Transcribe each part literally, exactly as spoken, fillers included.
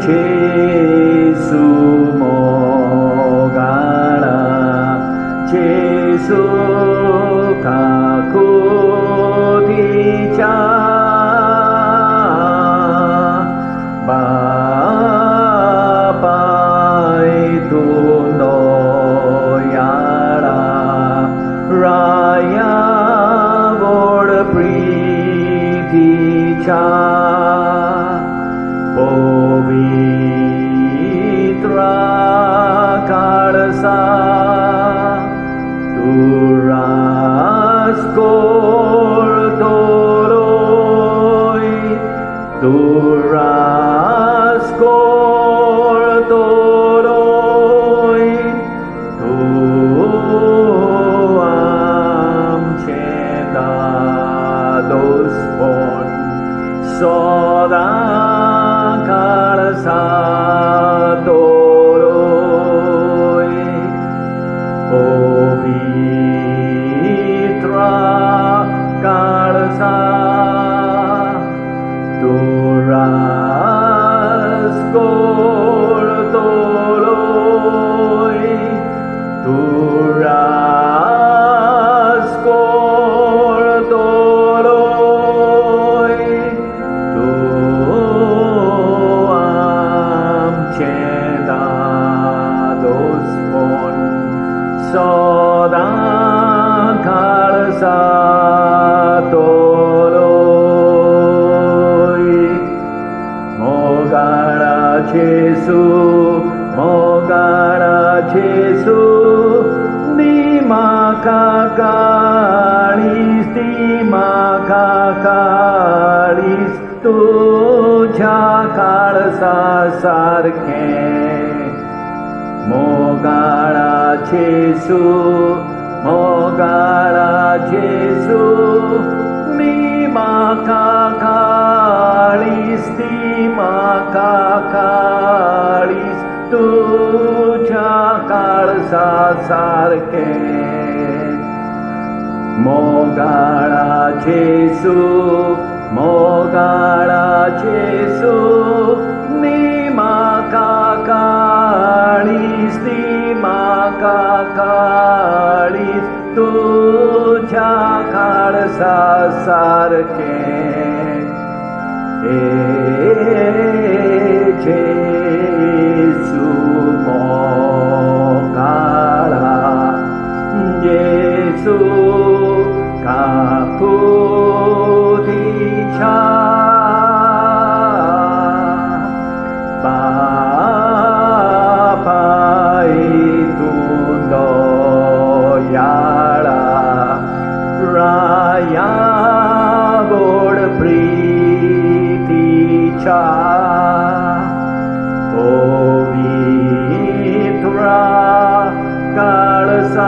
Jesu mogala Jesu kakudija Bapa itu noyara Raya vod priticha Povitra kalsa Turas kortoroi Turas kortoroi Tuam cedados pon soda kalsa toroi Povitra kalsa Turas kortoroi Turas kortoroi Tuam cedados pon soda kalsa toroi Mogala Jesu Mogala Jesu Di makakalis Di makakalis Tuja kalsa sarke Mogala Jesu Mogala Jesu Di makakalis Di makakalis Tuja kalsa sarke Mogala Jesu Mogala Jesu Di makakalis Di makakalis Tuja kalsa sarke E Jesu mogala Jesu kakudija Bapa itu noyala Raya vod priticha Povitra kalsa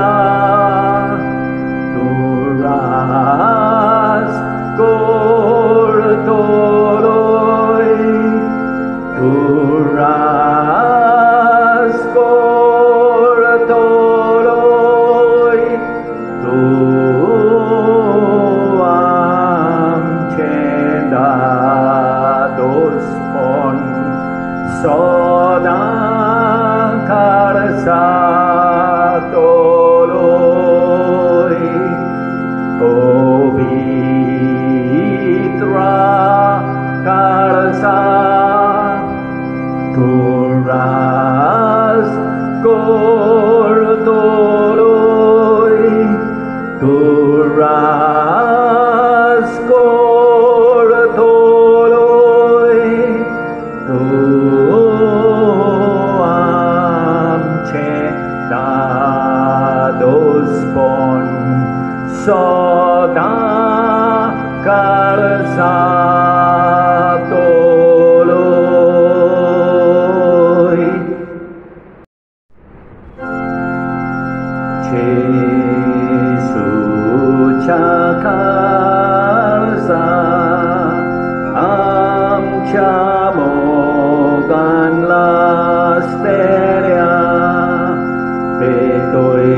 Turas kortoroi Turas kortoroi Tuam cedados pon soda kalsa toroi Povitra kalsa Turas kortoroi Turas kortoroi Tuam cedados pon soda kalsa toroi Jesu cakalsa amca mogan lasteria Betoi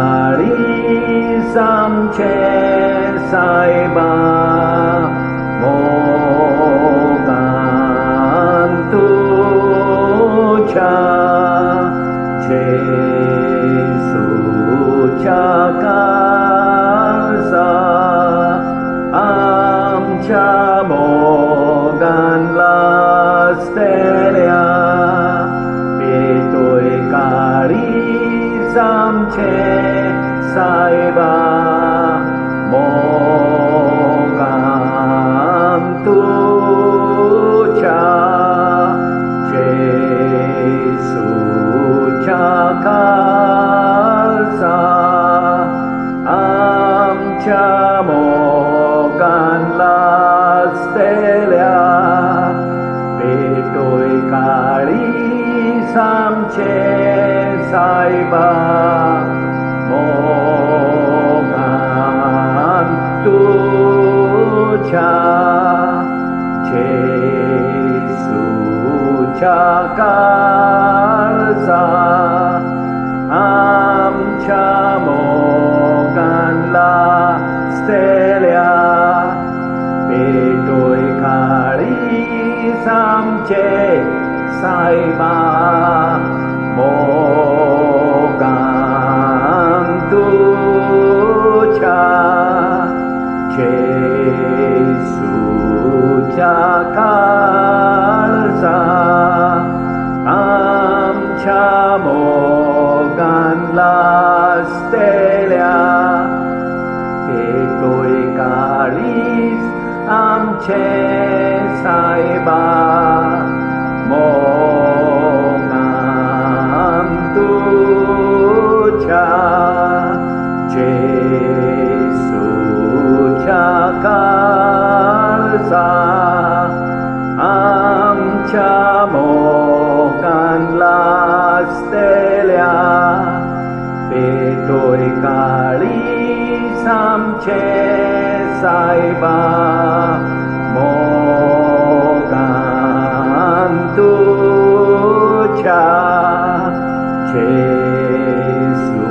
karisam ce saiba mogan tu Amcha mogan la stelia, Petoy karis amche saiba, mogam tucha, Jesu chakalsa, amcha mogan la stelia, Petoy karis amche saiba, mogam tucha, Jesu chakalsa, amcha mogan la stelia, Petoy karis amche saiba, mogam tucha, Jesu chakalsa, amcha mogan la stelia, Petoy karis amche saiba, mogam tucha, Jesu chakalsa, amcha mogan la stelia, Petoy karis amche saiba, mogam tucha, Jesu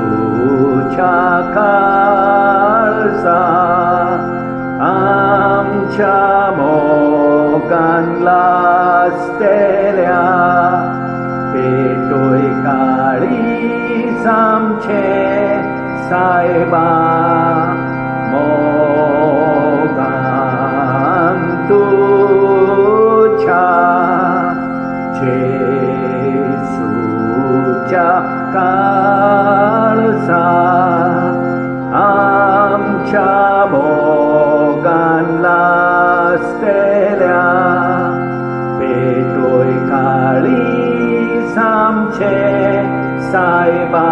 chakalsa, amcha mogan la stelia, Petoy karis amche saiba, mogam tucha, Jesu chakalsa, amcha mogan la stelia, Petoy karis amche saiba,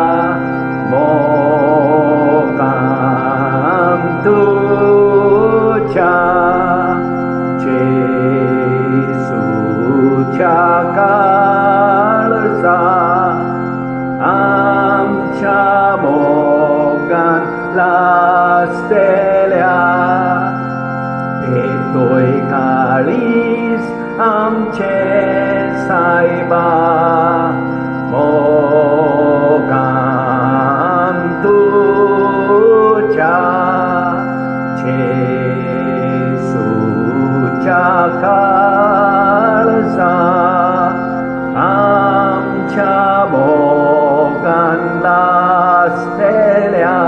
mogam tucha, Jesu chakalsa, amcha mogan la stelia, Petoy karis amche saiba, mogam tucha, Jesu chakalsa, amcha mogan la stelia,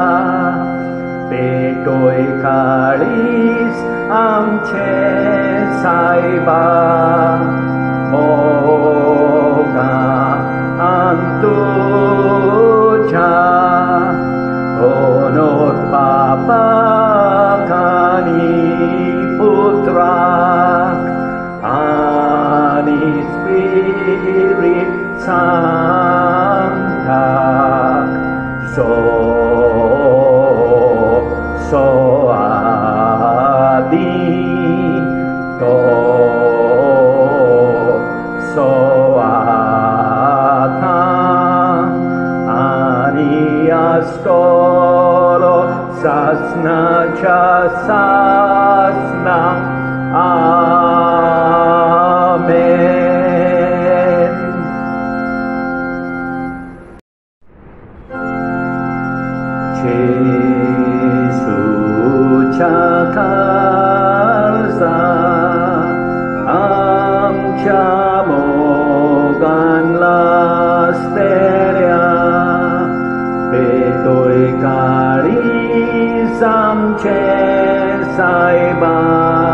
Petoy karis amche saiba, mogam tucha, onot papakani putrak, ani Spirit Sancta, so so adi to so ata ani astolo sasna cha sasna, amen. Jesu chakalsa, amcha mogan la stelia, Petoy karis amche saiba,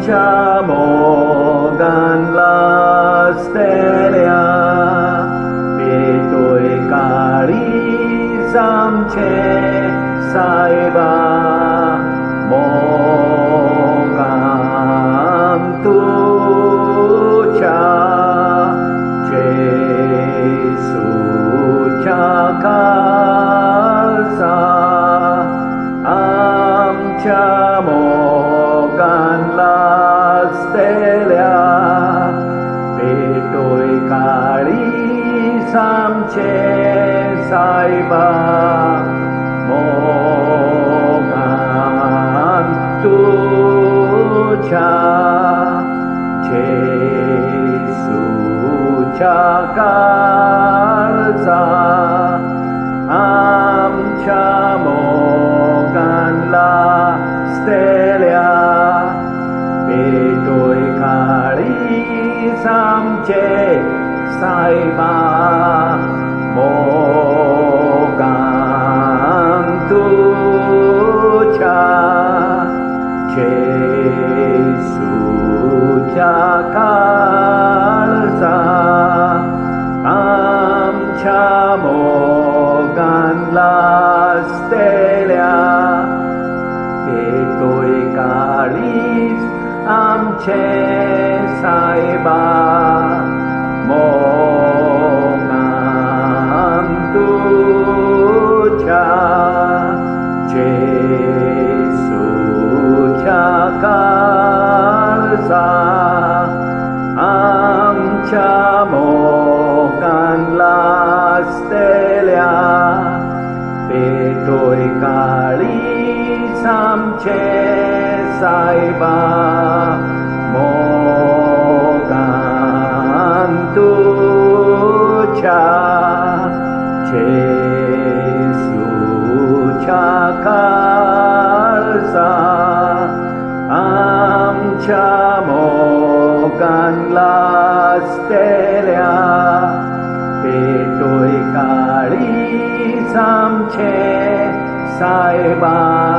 chamogan la stella, Pitoy karisam che saiba, mogam tu cha, Jesu cha kalsa, am chamogan la stella, Pitoy karisam che saiba, mogam tu cha, Jesu cha kalsa, am chamogan la stella, Pitoy karisam che saiba, mogam tu cha, Jesu cha kalsa, am chamogan la stella, Pitoy karis am che saiba, mogam tu cha, Jesu cha kalsa, am chamogan la stella, Pitoy karisam che saiba, mogam tu cha, Jesu cha kalsa, am chamogan la stella, Pitoy karisam che saiba,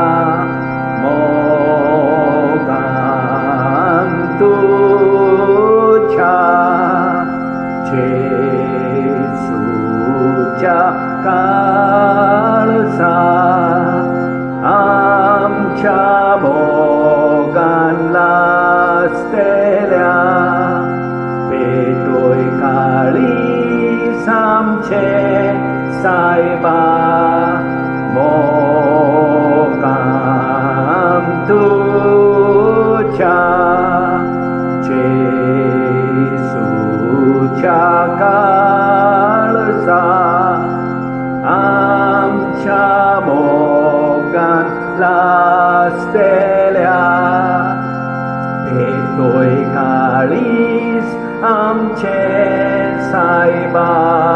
mogam tu cha, Jesu cha kalsa, am chamogan la stella, Pitoy karisam che saiba, mogam tu cha, Jesu cha kalsa, am chamogan la stella, Pitoy karis am che saiba,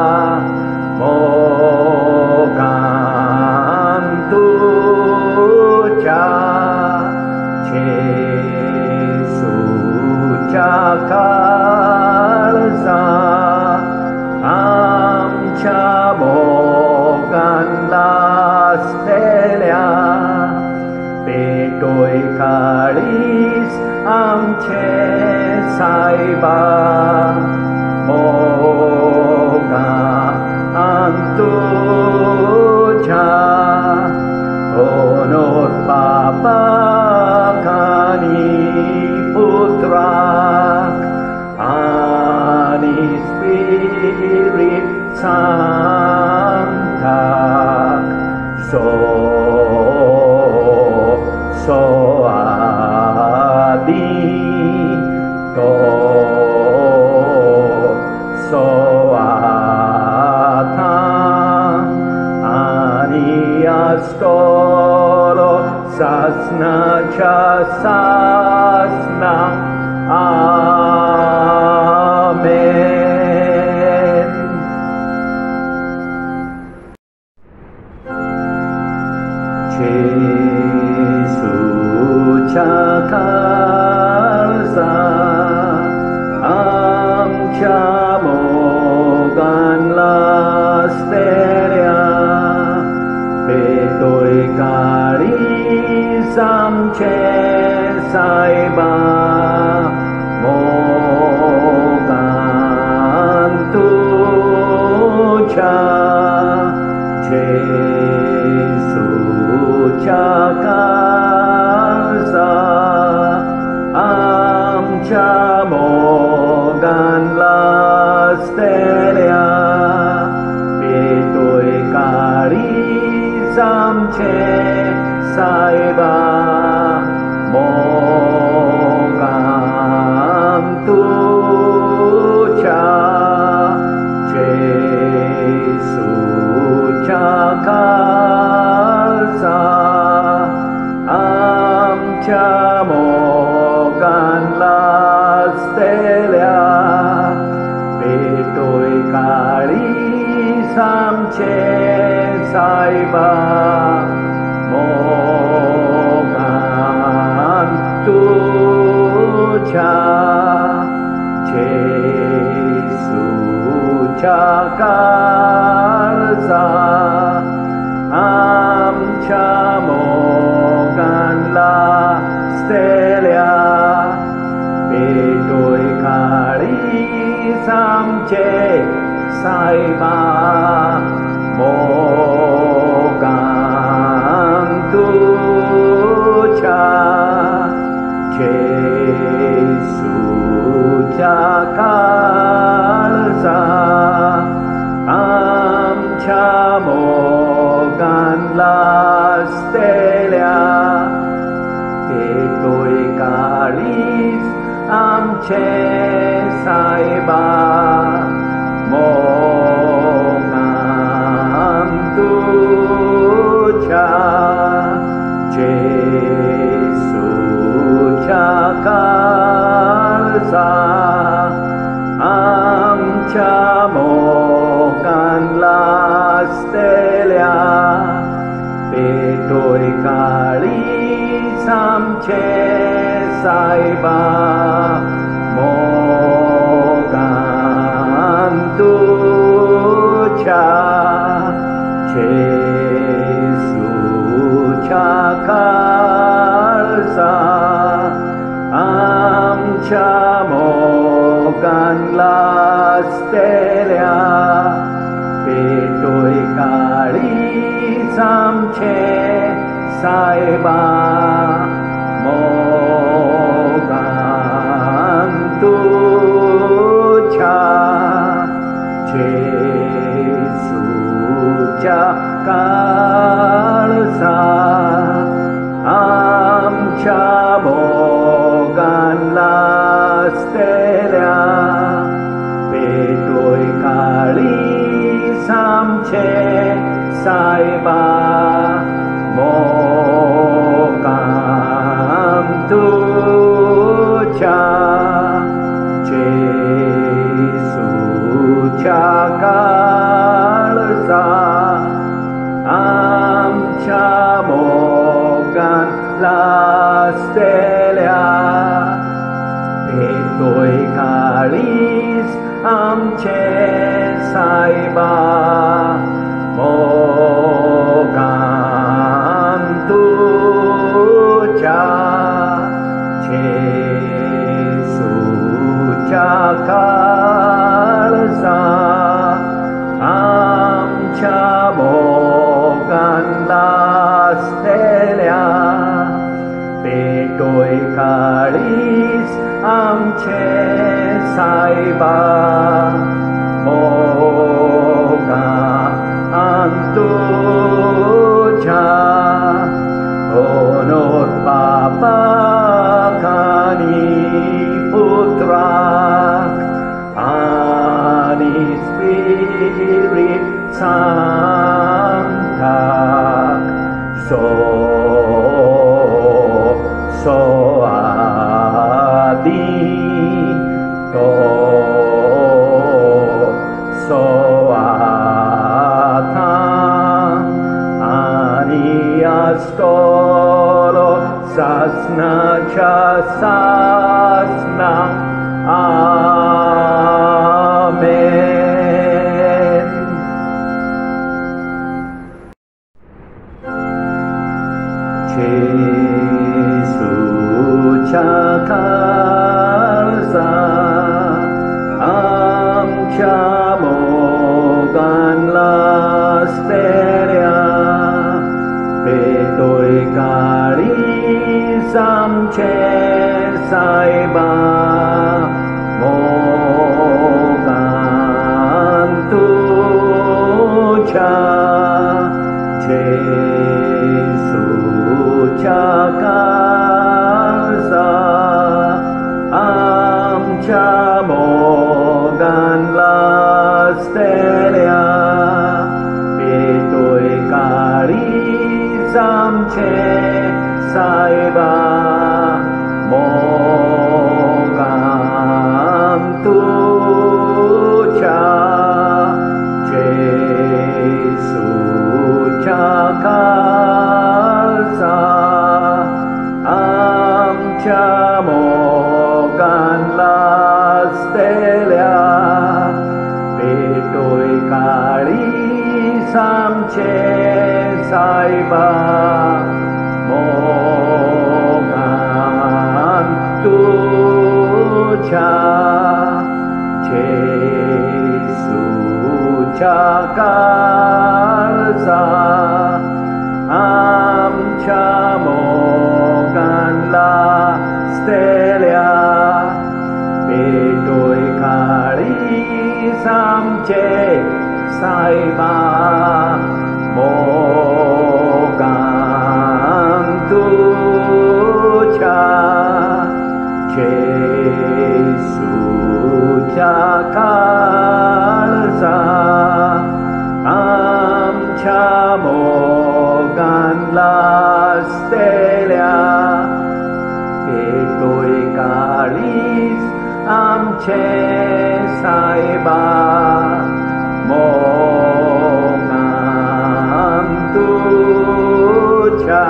mogam tu cha, Jesu cha kalsa, am chamogan la stella, Pitoy karis am che saiba, mogam tu cha, Onot papakani putrak, ani Spirit Sancta, so so adi to so atan ani astolo sasna cha sasna, amen. Jesu cha kalsa, am chamogan la stella, Pitoy karisam che saiba, Jesuच्या casa आमच्या मोगांला स्तेल्या पेटोय काळीज आमचे सायबा मोगान तुझ्या जेसूच्या casa आमच्या मोगांला स्तेल्या पेटोय काळीज आमचे सायबा मोगान तुझ्या जेसूच्या casa आमच्या मोगांला स्तेल्या पेटोय काळीज आमचे सायबा मोगान तुझ्या जेसूच्या casa आमच्या मोगांला स्तेल्या पेटोय काळीज आमचे सायबा मोगान तुझ्या जेसूच्या casa आमच्या मोगांला स्तेल्या पेटोय काळीज आमचे सायबा मोगान तुझ्या जेसूच्या casa आमच्या मोगांला स्तेल्या पेटोय काळीज आमचे सायबा मोगान तुझ्या जेसूच्या casa आमच्या मोगांला स्तेल्या पेटोय काळीज आमचे सायबा मोगान तुझ्या जेसूच्या casa आमच्या मोगांला स्तेल्या पेटोय काळीज आमचे सायबा मोगान तुझ्या जेसूच्या casa आमच्या मोगांला स्तेल्या पेटोय काळीज आमचे सायबा मोगान तुझ्या ओनोत बापाक आनी पुत्राक आनी स्पिरीट सांताक सो सो आदी तो सो आता आणि astolo sasnaच्या सासना आमेन. जेसूच्या casa आमच्या मोगांला samche saiba mogantu cha Jesu chakaza amcha mogan lastelia pitoi kari samche saiba mogantu cha Jesu chakaza amcha mogan lastelia pitoi kari samche saiba mogantu cha Jesu chakaza amcha mogan lastelia pitoi kari samche saiba mogantu cha Jesu chakaza amcha mogan lastelia pitoi karis amche saiba mogantu cha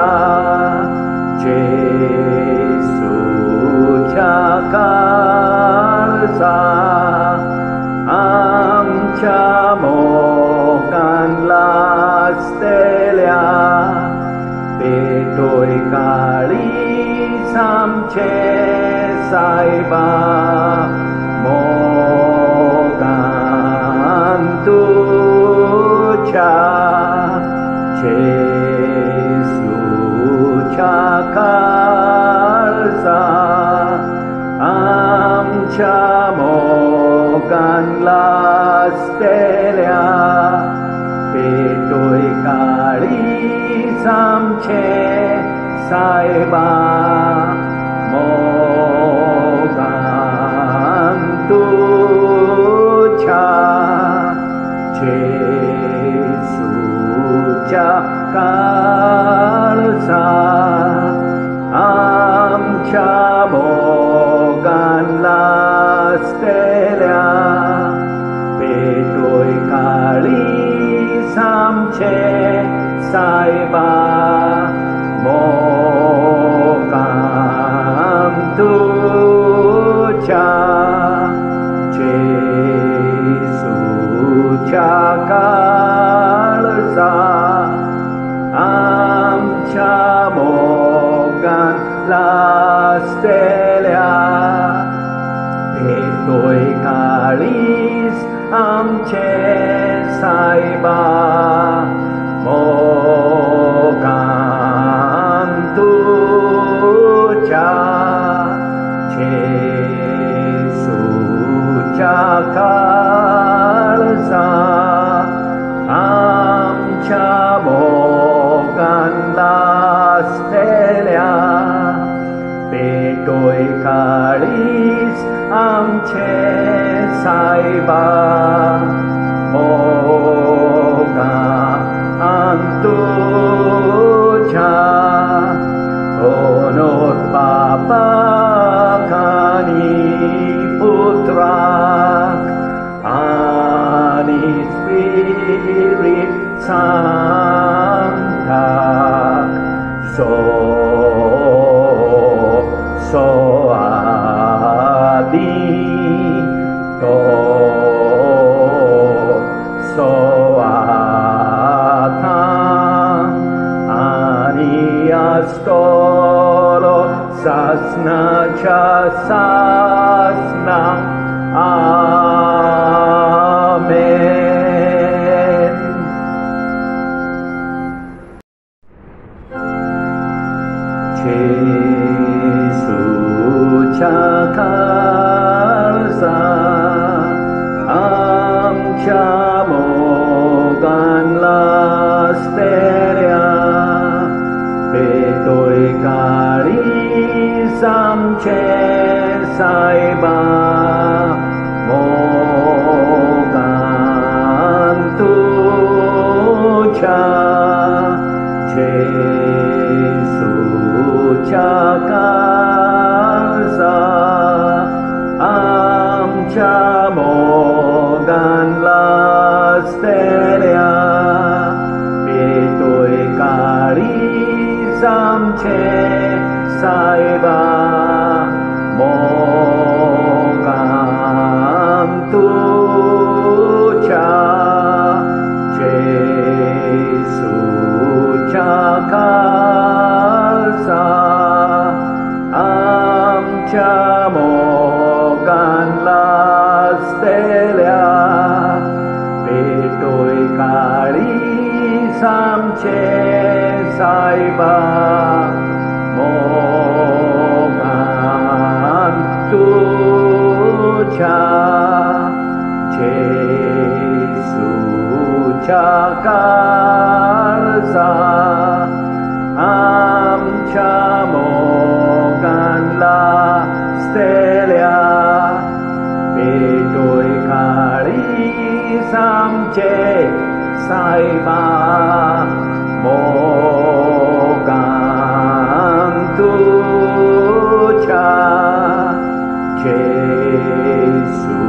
Jesu chakaza amcha mogan lastelia pitoi karis amche saiba mogantu cha Jesu chakaza amcha mogan lastelia pitoi karis amche saiba mogantu cha Jesu chakaza amcha mogan lastelia pitoi karis amche saiba mogantu cha Jesu chakaza amcha mogan lastelia pitoi karis amche saiba mogantu cha Jesu chakaza amcha mogan lastelia pitoi karis amche saiba mogantu cha honor Bapa kani Putrak ani Spirit Sancta so so adi to so ata ani astoro sasna cha sasna amen. Che Chakarsa Amcha Mogan Lasteria Betoi Kari Samche Saiba Mogan Tucha Jesu Chakarsa Amcha Mogan Lasteria Betoi Kari Samche Saiba Mogan Tucha Jesu Chakarsa Amcha Mogan Lastelia Betoi Kari Samche Saiba Mogan Tucha Jesu Chakarsa Amcha Mogan Lastelia Betoi Kari Samche Saiba Mogan Tucha Jesu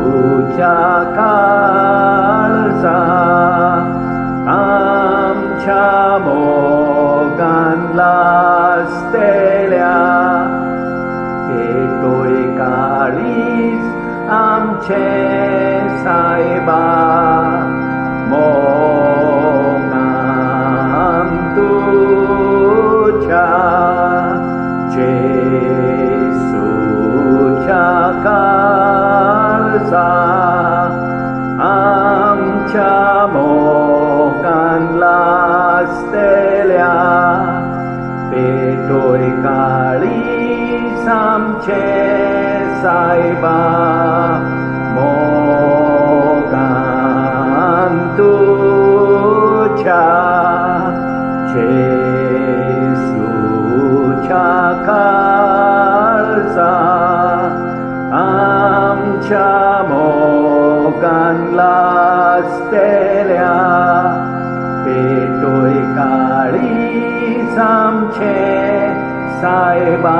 Chakarsa Amcha Mogan Lastelia Betoi Karis Amche Saiba Mogan Tucha Jesu Chakarsa Amcha Mogan Lastelia Betoi Kari Samche Saiba Mogan Tucha Jesu Chakarsa Amcha Mogan Lastelia Betoi Kari Samche Saiba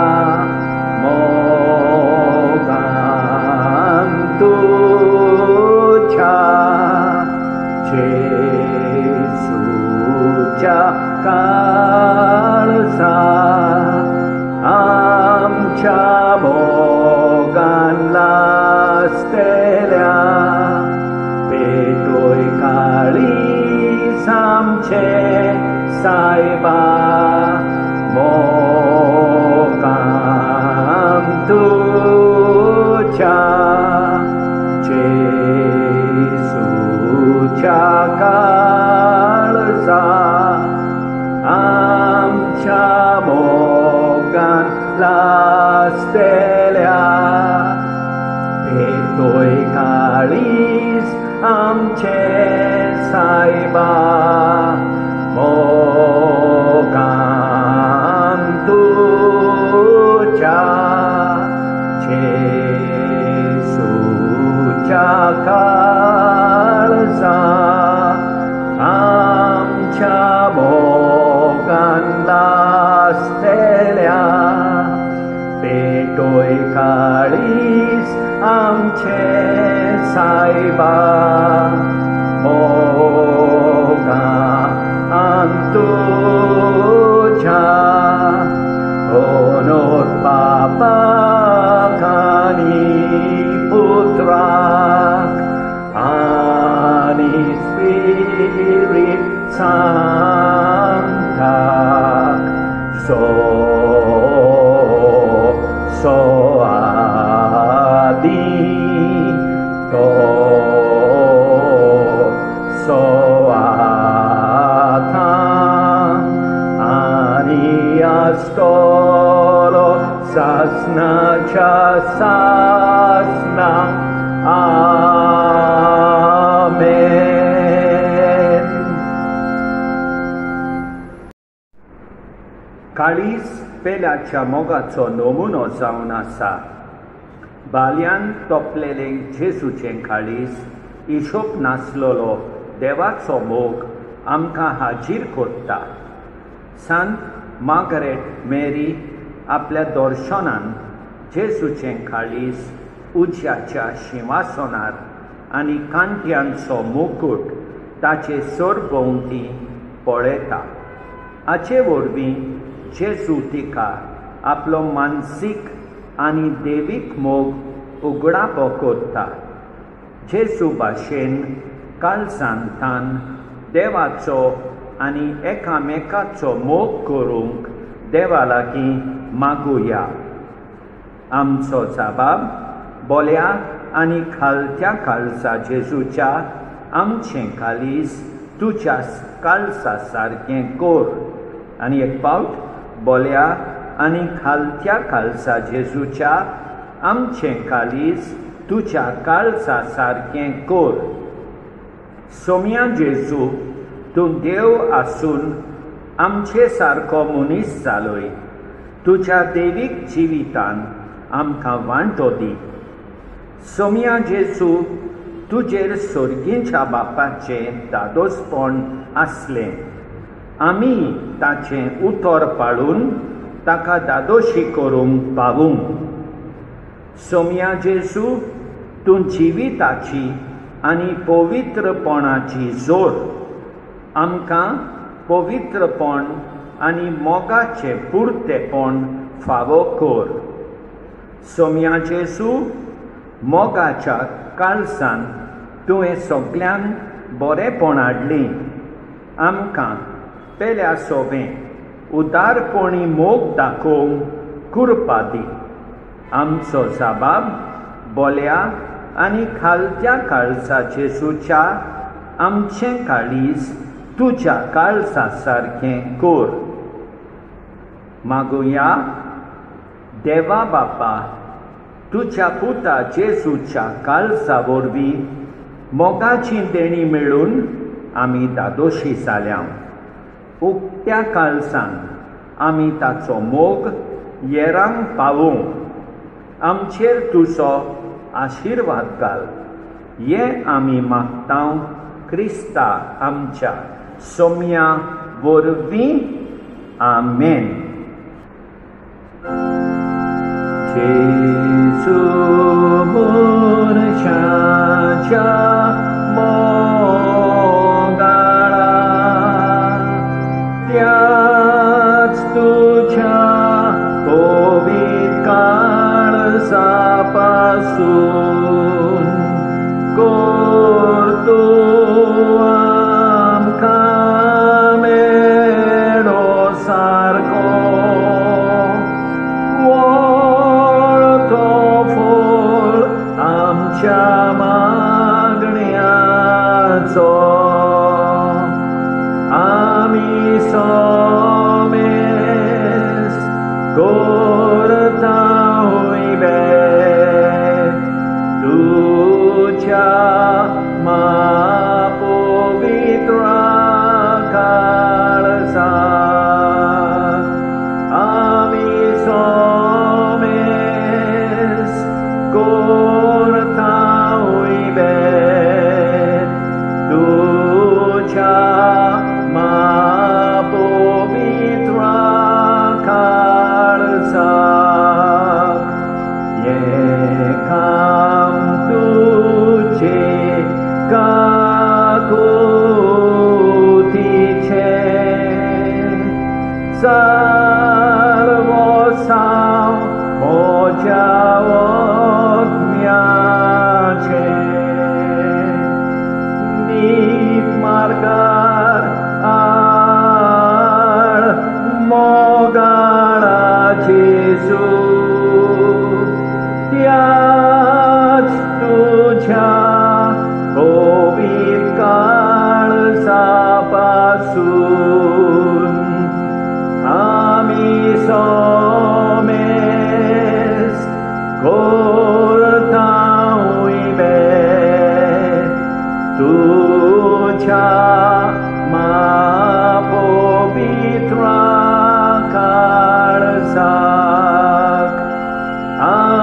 Mogan Tucha Jesu Chakarsa Amcha Mogan Lastelia Betoi Kari Samche Saiba Mogan Tucha Jesu Chakarsa Amcha Mogan Lastelia Betoi Karis Amche Saiba Mogan Tucha Jesu Chakarsa Amcha Mogan Lastelia Betoi Karis Amche Saiba Mogan Tucha Onot Papa Kani Putrak Ani Spirit Santa So So Adi To So Atan Ani Astolo Sasna सासना आमेन. काळीस पेल्याच्या मोगाचो नमुनो जावन आसा. बालयान तोपलेले जेजूचें काळीस हिशोब नासलोलो देवाचो मोग आमकां हाजीर करता. सांत मार्गरेट मेरी आपल्या दर्शनान जेजूचें काळीस उज्याच्या शिंवासनार आनी कांट्यांचो मुकुट ताचे सरभोंवती पळयता. हाचे वरवीं जेजू तिका आपलो मानसीक आनी देवीक मोग उगडापो करता. जेजू भाशेन काळजांतान देवाचो आनी एकामेकाचो मोग करूंक देवा लागीं मागुया. आमचो जबाब बोल्या आनी खालत्या काळजा जेजूच्या आमचें काळीज तुज्या काळजा सारकें कर. आनी एक फावट बोल्या आनी खालत्या काळजा जेजूच्या आमचें काळीज तुज्या काळजा सारकें कर. सोम्या जेजू, तूं देव आसून आमचे सारको मनीस जालोय. तुज्या देवीक जिवितान आमकां वांटो दी. सोम्या जेजू, तुजेर सर्गीच्या बापाचें दादोसपण आसलें. आमी ताचें उतर पाळून ताका दादोशी करूंक पावूंक. सोम्या जेजू, तूं जिविताची आनी पवित्रपणाची जोड आमकां पवित्रपण आनी मोगाचें पुर्तेपण फावो कर. सोम्या जेजू, मोगाच्या काळजान तुवें सगळ्यांक बरेंपण हाडलीं. आमकां पेल्या सोबें उदारपणी मोग दाखोवंक कृपा दी. आमचो जबाब बोल्या आनी खालत्या काळजा जेजूच्या आमचें काळीज तुज्या काळजा सारकें कर. मागुया. देवा बापा, तुज्या पुता जेजूच्या काळजा वरवीं मोगाची देणी मेळून आमी दादोशी जाल्या. उक्त्या काळजान आमी ताचो मोग येरांक पावूंक आमचेर तुजो आशिर्वाद घाल. हें आमी मागतां क्रिस्ता आमच्या सोम्या वरवीं. आमेन. जेजू मोरशाच्या मोगाळा त्याच तुझ्या पवित्र काळजापासून कर तूं आमकां मेळो सारको वळतो फळ आमच्या मागण्याचो. आमी सोमेस करता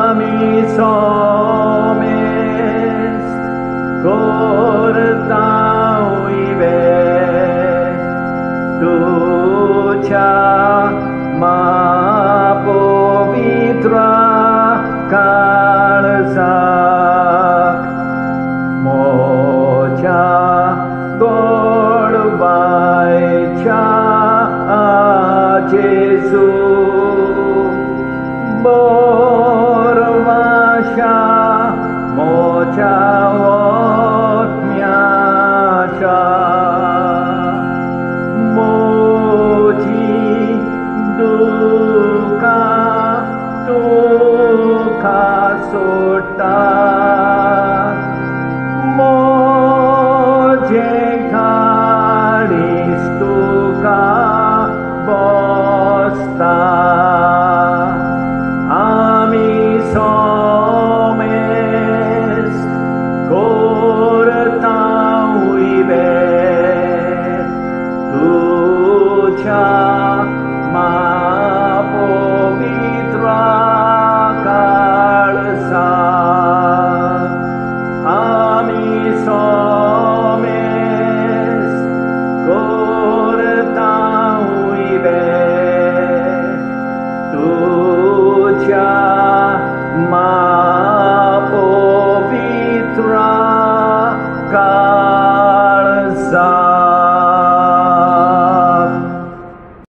आमी सोमेस्त करता उइबे तुझ्या मा पवित्र काळजाक मोच्या गोडवायच्या जेजू बोरवाशा मोच्या ओतम्याच्या मोची दुका तुका सोडटा मोजे घाडीस तुका बसता आमी सोमेस्त करता उइबे तुझ्या